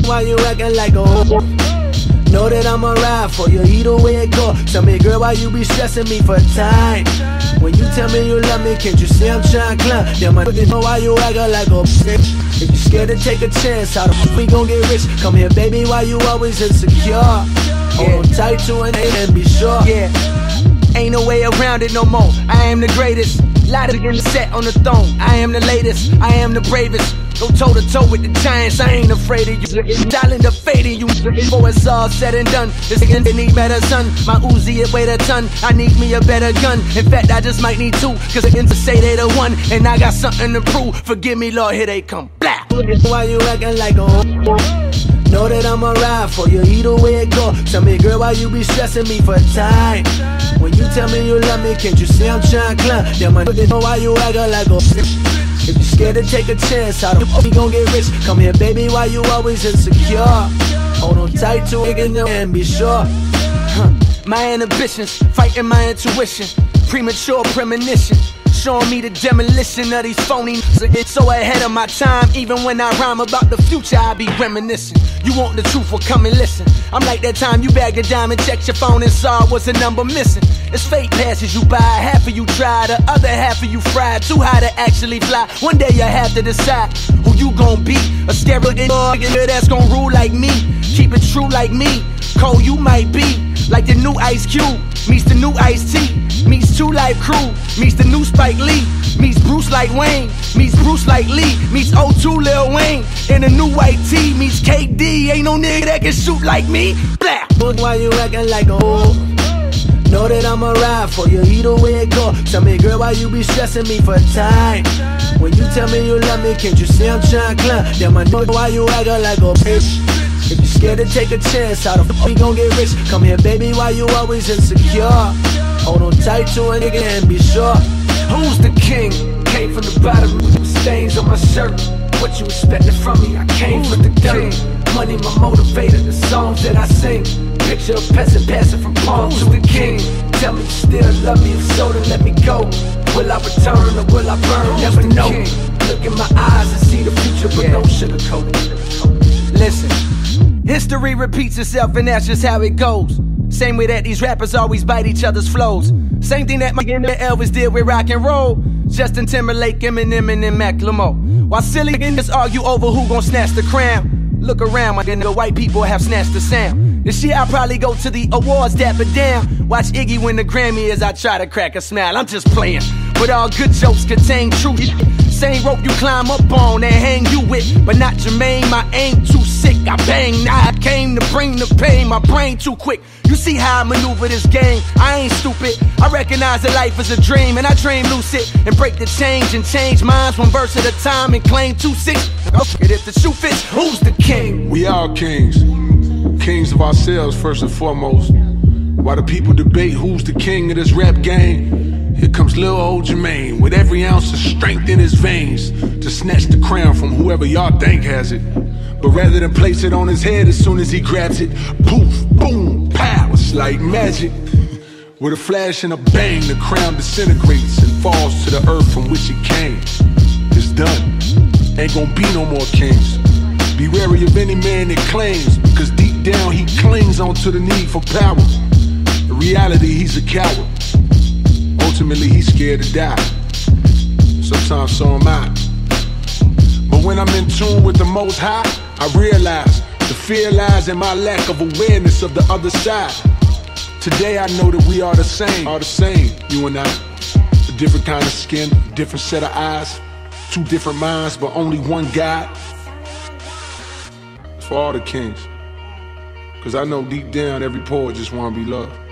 Why you acting like a hoe? Know that I'ma ride for you either way it go. Tell me, girl, why you be stressing me for time? When you tell me you love me, can't you see I'm trying to climb? Damn, I know why you acting like a bitch. If you scared to take a chance, how the fuck we gon' get rich? Come here, baby, why you always insecure? Hold on tight to an aim and be sure. Yeah, ain't no way around it no more. I am the greatest. Light again set on the throne. I am the latest. I am the bravest. Go toe to toe with the giants. I ain't afraid of you. Dialing the fate of you. Before it's all said and done, this nigga need better son. My Uzi it weighed a ton. I need me a better gun. In fact, I just might need two, cause they can say they the one, and I got something to prove. Forgive me, Lord, here they come. Blah. Why you acting like a hoe? Know that I'ma ride for you either way it go. Tell me, girl, why you be stressing me for time? When you tell me you love me, can't you see I'm trying to climb? Damn, I know why you acting like a bitch. If you scared to take a chance, how the fuck we gon' get rich? Come here, baby, why you always insecure? Hold on tight to it and be sure. My inhibitions, fighting my intuition. Premature premonition, showing me the demolition of these phony niggas. So ahead of my time, even when I rhyme about the future, I be reminiscing. You want the truth, well come and listen. I'm like that time you bagged a diamond, checked your phone and saw what's a number missing. It's fate passes you by, half of you try, the other half of you fried. Too high to actually fly, one day you have to decide who you gon' be. A scary nigga that's gon' rule like me, keep it true like me. Cold you might be, like the new Ice Cube meets the new Ice-T, meets Two Life Crew, meets the new Spike Lee, meets Bruce like Wayne, meets Bruce like Lee, meets O2 Lil Wayne, and the new white tee meets KD. Ain't no nigga that can shoot like me. Blah. Why you acting like a hoe? Know that I'ma ride for you either way it go. Tell me, girl, why you be stressing me for time? When you tell me you love me, can't you see I'm trying to climb? Damn, I know why you acting like a bitch. If you scared to take a chance, how the fuck we gon' get rich? Come here, baby, why you always insecure? Hold on tight to a nigga and be sure. Who's the king? Came from the bottom with stains on my shirt. What you expected from me? I came from the dirt. Money my motivator, the songs that I sing. Picture a peasant passing from palm to the king. Tell me you still love me, if so then let me go. Will I return or will I burn? Never know. Look in my eyes and see the future, but don't sugarcoat it. Listen, history repeats itself and that's just how it goes. Same way that these rappers always bite each other's flows. Same thing that my Elvis did with rock and roll. Justin Timberlake, Eminem, and Macklemore. While silly niggas argue over who gon' snatch the crown. Look around, my nigga, white people have snatched the sound. This year I'll probably go to the awards, dap it down. Watch Iggy win the Grammy as I try to crack a smile. I'm just playing, but all good jokes contain truth. Same rope you climb up on and hang you with, but not Jermaine. My aim too sick, I bang. Now I came to bring the pain, my brain too quick. You see how I maneuver this game, I ain't stupid. I recognize that life is a dream, and I dream lucid and break the change and change minds one verse at a time and claim 2-6. If the shoe fits, who's the king? We are kings, kings of ourselves first and foremost. While the people debate who's the king of this rap game, here comes Lil Old Jermaine with every ounce of strength in his veins to snatch the crown from whoever y'all think has it. But rather than place it on his head as soon as he grabs it, poof, boom, pow, it's like magic. With a flash and a bang, the crown disintegrates and falls to the earth from which it came. It's done. Ain't gonna be no more kings. Be wary of any man that claims, because deep down he clings onto the need for power. In reality, he's a coward. Ultimately, he's scared to die. Sometimes so am I. But when I'm in tune with the Most High, I realize the fear lies in my lack of awareness of the other side. Today I know that we are the same, you and I. A different kind of skin, different set of eyes, two different minds, but only one God. It's for all the kings. Cause I know deep down every poet just wanna be loved.